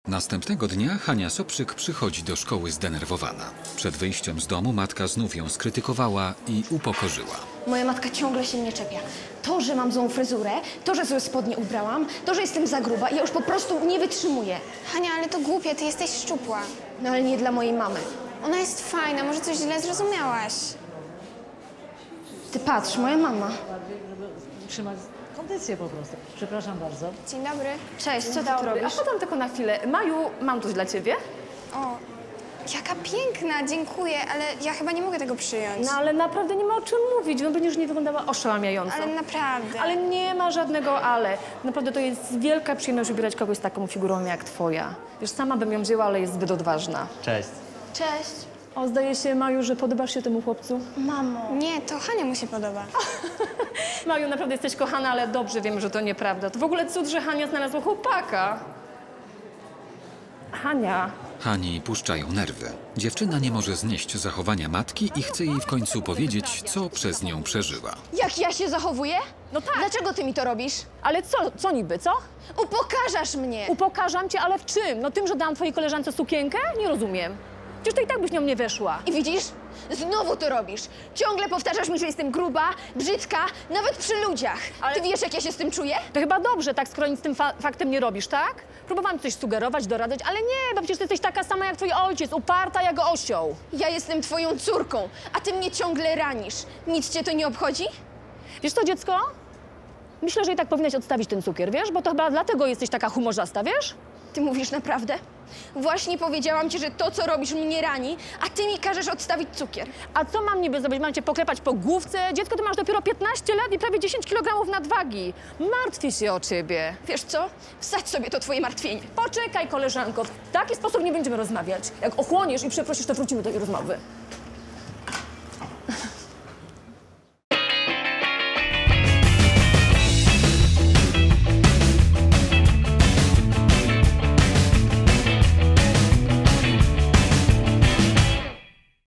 Następnego dnia Hania Soprzyk przychodzi do szkoły zdenerwowana. Przed wyjściem z domu matka znów ją skrytykowała i upokorzyła. Moja matka ciągle się mnie czepia. To, że mam złą fryzurę, to, że złe spodnie ubrałam, to, że jestem za gruba, ja już po prostu nie wytrzymuję. Hania, ale to głupie, ty jesteś szczupła. No ale nie dla mojej mamy. Ona jest fajna, może coś źle zrozumiałaś. Ty patrz, moja mama. Trzymać kondycję po prostu. Przepraszam bardzo. Dzień dobry. Cześć, co ty tu robisz? A potem tylko na chwilę. Maju, mam coś dla ciebie. O, jaka piękna, dziękuję, ale ja chyba nie mogę tego przyjąć. No ale naprawdę nie ma o czym mówić. No będziesz nie wyglądała oszałamiająco. Ale naprawdę. Ale nie ma żadnego ale. Naprawdę to jest wielka przyjemność wybierać kogoś z taką figurą jak twoja. Wiesz, sama bym ją wzięła, ale jest zbyt odważna. Cześć. Cześć. O, zdaje się, Maju, że podobasz się temu chłopcu. Mamo. Nie, to Hania mu się podoba. Maju, naprawdę jesteś kochana, ale dobrze wiem, że to nieprawda. To w ogóle cud, że Hania znalazła chłopaka. Hania. Hani puszczają nerwy. Dziewczyna nie może znieść zachowania matki i chce jej w końcu powiedzieć, co przez nią przeżyła. Jak ja się zachowuję? No tak. Dlaczego ty mi to robisz? Ale co niby, co? Upokarzasz mnie. Upokarzam cię, ale w czym? No tym, że dałam twojej koleżance sukienkę? Nie rozumiem. Przecież to i tak byś nią nie weszła. I widzisz? Znowu to robisz. Ciągle powtarzasz mi, że jestem gruba, brzydka, nawet przy ludziach. Ale- Ty wiesz, jak ja się z tym czuję? To chyba dobrze, tak, skoro nic z tym faktem nie robisz, tak? Próbowałam coś sugerować, doradzać, ale nie, bo przecież ty jesteś taka sama jak twój ojciec, uparta jak osioł. Ja jestem twoją córką, a ty mnie ciągle ranisz. Nic cię to nie obchodzi? Wiesz co, dziecko? Myślę, że i tak powinnaś odstawić ten cukier, wiesz? Bo to chyba dlatego jesteś taka humorzasta, wiesz? Ty mówisz naprawdę? Właśnie powiedziałam ci, że to, co robisz, mnie rani, a ty mi każesz odstawić cukier. A co mam niby zrobić? Mam cię poklepać po główce? Dziecko, ty masz dopiero 15 lat i prawie 10 kg nadwagi. Martwię się o ciebie. Wiesz co? Wsadź sobie to twoje martwienie. Poczekaj, koleżanko, w taki sposób nie będziemy rozmawiać. Jak ochłoniesz i przeprosisz, to wrócimy do tej rozmowy.